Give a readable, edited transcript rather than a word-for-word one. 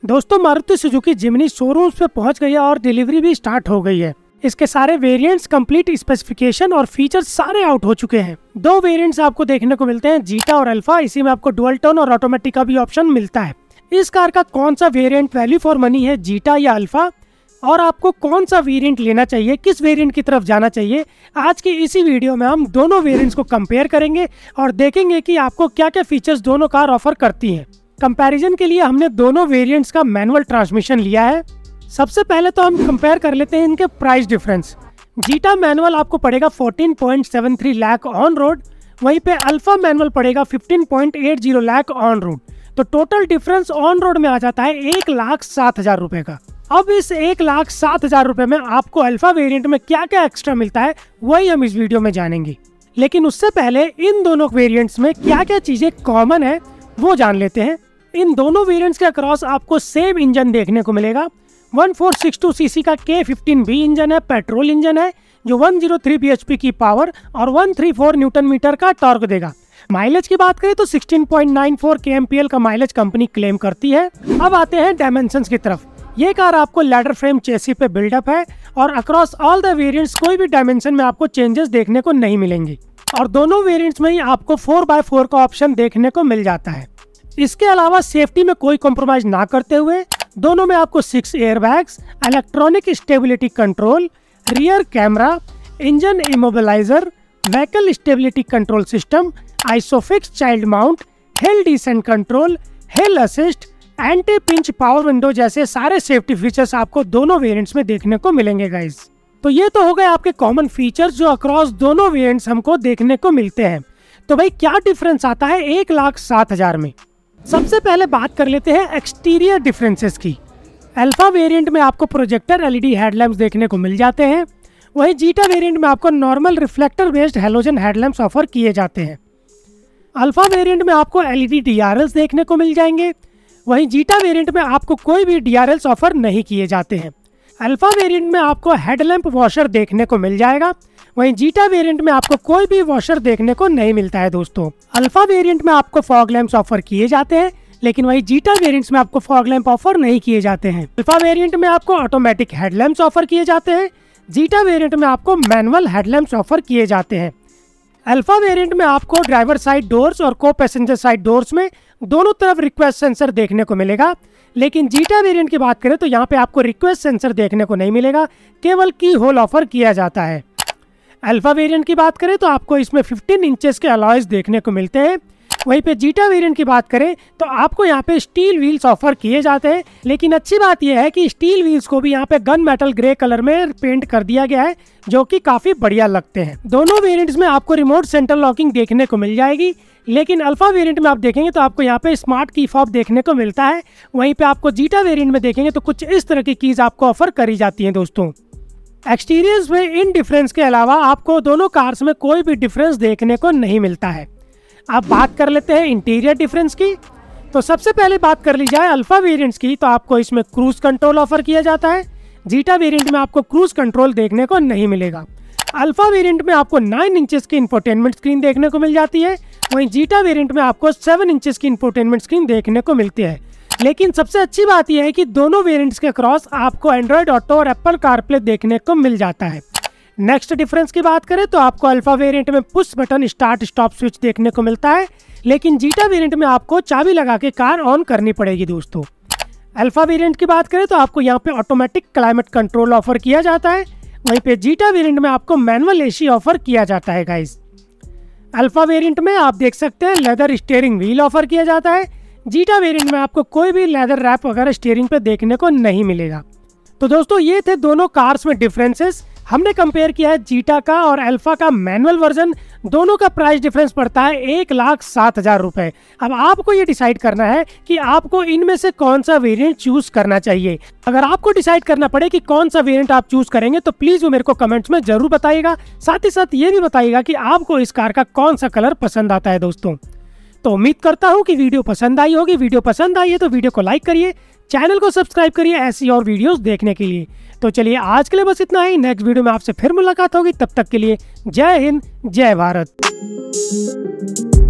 दोस्तों मारुति सुजुकी जिमनी शोरूम्स पे पहुंच गई है और डिलीवरी भी स्टार्ट हो गई है। इसके सारे वेरिएंट्स, कंप्लीट स्पेसिफिकेशन और फीचर्स सारे आउट हो चुके हैं। दो वेरिएंट्स आपको देखने को मिलते हैं, जीटा और अल्फा। इसी में आपको डुअल टोन और ऑटोमेटिक का भी ऑप्शन मिलता है। इस कार का कौन सा वेरिएंट वैल्यू फॉर मनी है, जीटा या अल्फा, और आपको कौन सा वेरिएंट लेना चाहिए, किस वेरिएंट की तरफ जाना चाहिए, आज की इसी वीडियो में हम दोनों वेरिएंट्स को कंपेयर करेंगे और देखेंगे कि आपको क्या क्या फीचर्स दोनों कार ऑफर करती हैं। कंपैरिजन के लिए हमने दोनों वेरिएंट्स का मैनुअल ट्रांसमिशन लिया है। सबसे पहले तो हम कंपेयर कर लेते हैं इनके प्राइस डिफरेंस। जीटा मैनुअल आपको पड़ेगा 14.73 लाख ऑन रोड, वहीं पे अल्फा मैनुअल पड़ेगा 15.80 लाख ऑन रोड। तो टोटल डिफरेंस ऑन रोड में आ जाता है 1,07,000 रुपए का। अब इस 1,07,000 रुपए में आपको अल्फा वेरिएंट में क्या क्या एक्स्ट्रा मिलता है वही हम इस वीडियो में जानेंगे। लेकिन उससे पहले इन दोनों वेरिएंट्स में क्या क्या चीजें कॉमन है वो जान लेते हैं। इन दोनों वेरिएंट्स के अक्रॉस आपको सेम इंजन देखने को मिलेगा। 1462 सीसी का K15B इंजन है, पेट्रोल इंजन है जो 103 bhp की पावर और 134 न्यूटन मीटर का टॉर्क देगा। माइलेज की बात करें तो 16.94 kmpl का माइलेज कंपनी क्लेम करती है। अब आते हैं डायमेंशंस की तरफ। ये कार आपको लैडर फ्रेम चेसी पे बिल्डअप है और अक्रॉस ऑल द वेरिएंट्स कोई भी डायमेंशन में आपको चेंजेस देखने को नहीं मिलेंगी और दोनों वेरिएंट्स में ही आपको 4x4 का ऑप्शन देखने को मिल जाता है। इसके अलावा सेफ्टी में कोई कॉम्प्रोमाइज ना करते हुए दोनों में आपको 6 airbags, electronic stability control, rear camera, engine immobiliser, vehicle stability control system, isofix child mount, hill descent control, hill assist, anti pinch power window जैसे सारे सेफ्टी फीचर्स आपको दोनों वेरिएंट्स में देखने को मिलेंगे गाइस। तो ये तो हो गए आपके कॉमन फीचर्स जो अक्रॉस दोनों वेरिएंट्स हमको देखने को मिलते हैं। तो भाई क्या डिफरेंस आता है 1,07,000 में। सबसे पहले बात कर लेते हैं एक्सटीरियर डिफरेंसेस की। अल्फा वेरिएंट में आपको प्रोजेक्टर एलईडी हेडलैम्प्स देखने को मिल जाते हैं, वहीं जीटा वेरिएंट में आपको normal reflector based halogen headlamps offer किए जाते हैं। अल्फा वेरिएंट में आपको एलईडी डीआरएल्स देखने को मिल जाएंगे, वहीं जीटा वेरिएंट में आपको कोई भी डीआरएल्स ऑफर नहीं किए जाते हैं। अल्फा वेरिएंट में आपको हेडलैम्प वॉशर देखने को मिल जाएगा, वहीं जीटा वेरिएंट में आपको कोई भी वॉशर देखने को नहीं मिलता है। दोस्तों अल्फा वेरिएंट में आपको फॉग लैंप्स ऑफर किए जाते हैं, लेकिन वहीं जीटा वेरिएंट्स में आपको फॉग लैंप ऑफर नहीं किए जाते हैं। अल्फा वेरिएंट में आपको ऑटोमेटिक हेडलैम्प्स ऑफर किए जाते हैं, जीटा वेरिएंट में आपको मैनुअल हेडलैम्प्स ऑफर किए जाते हैं। अल्फा वेरिएंट में आपको ड्राइवर साइड डोर्स और को पैसेंजर साइड डोर्स में दोनों तरफ रिक्वेस्ट सेंसर देखने को मिलेगा, लेकिन जीटा वेरिएंट की बात करें तो यहाँ पे आपको रिक्वेस्ट सेंसर देखने को नहीं मिलेगा, केवल की होल ऑफर किया जाता है। अल्फा वेरिएंट की बात करें तो आपको इसमें 15 इंचेस के अलॉयज देखने को मिलते हैं, वहीं पे जीटा वेरिएंट की बात करें तो आपको यहाँ पे स्टील व्हील्स ऑफर किए जाते हैं। लेकिन अच्छी बात यह है कि स्टील व्हील्स को भी यहाँ पे गन मेटल ग्रे कलर में पेंट कर दिया गया है, जो कि काफी बढ़िया लगते हैं। दोनों वेरिएंट्स में आपको रिमोट सेंटर लॉकिंग देखने को मिल जाएगी, लेकिन अल्फा वेरिएंट में आप देखेंगे तो आपको यहाँ पे स्मार्ट की फॉब देखने को मिलता है, वहीं पे आपको जीटा वेरिएंट में देखेंगे तो कुछ इस तरह की कीज आपको ऑफर करी जाती है। दोस्तों एक्सटीरियर्स में इन डिफरेंस के अलावा आपको दोनों कार्स में कोई भी डिफरेंस देखने को नहीं मिलता है। अब बात कर लेते हैं इंटीरियर डिफरेंस की। तो सबसे पहले बात कर ली जाए अल्फा वेरिएंट्स की, तो आपको इसमें क्रूज कंट्रोल ऑफर किया जाता है। जीटा वेरिएंट में आपको क्रूज कंट्रोल देखने को नहीं मिलेगा। अल्फा वेरिएंट में आपको 9 इंचेस की इंफोटेनमेंट स्क्रीन देखने को मिल जाती है, वहीं जीटा वेरिएंट में आपको 7 इंचेस की इंफोटेनमेंट स्क्रीन देखने को मिलती है। लेकिन सबसे अच्छी बात यह है कि दोनों वेरिएंट्स के क्रॉस आपको एंड्रॉइड ऑटो और एप्पल कारप्ले देखने को मिल जाता है। नेक्स्ट डिफरेंस की बात करें तो आपको अल्फा वेरिएंट में push button start stop switch देखने को मिलता है, लेकिन जीटा वेरिएंट में आपको चाबी लगा के कार ऑन करनी पड़ेगी। दोस्तों अल्फा वेरिएंट की बात करें तो आपको यहाँ पे ऑटोमेटिक क्लाइमेट कंट्रोल ऑफर किया जाता है, वहीं पे जीटा वेरिएंट में आपको मैनुअल एसी ऑफर किया जाता है। गाइस अल्फा वेरिएंट में आप देख सकते हैं लेदर स्टीयरिंग व्हील ऑफर किया जाता है, जीटा वेरिएंट में आपको कोई भी लेदर रैप वगैरह स्टीयरिंग पे देखने को नहीं मिलेगा। तो दोस्तों ये थे दोनों कार्स में डिफरेंसेस। हमने कंपेयर किया है जीटा का और अल्फा का मैनुअल वर्जन। दोनों का प्राइस डिफरेंस पड़ता है 1,07,000 रुपए। अब आपको ये डिसाइड करना है कि आपको इनमें से कौन सा वेरिएंट चूज करना चाहिए। अगर आपको डिसाइड करना पड़े कि कौन सा वेरिएंट आप चूज करेंगे तो प्लीज वो मेरे को कमेंट्स में जरूर बताइएगा। साथ ही साथ ये भी बताइएगा कि आपको इस कार का कौन सा कलर पसंद आता है। दोस्तों तो उम्मीद करता हूँ कि वीडियो पसंद आई होगी। वीडियो पसंद आई है तो वीडियो को लाइक करिए, चैनल को सब्सक्राइब करिए ऐसी और वीडियोस देखने के लिए। तो चलिए आज के लिए बस इतना ही। नेक्स्ट वीडियो में आपसे फिर मुलाकात होगी, तब तक के लिए जय हिंद, जय भारत।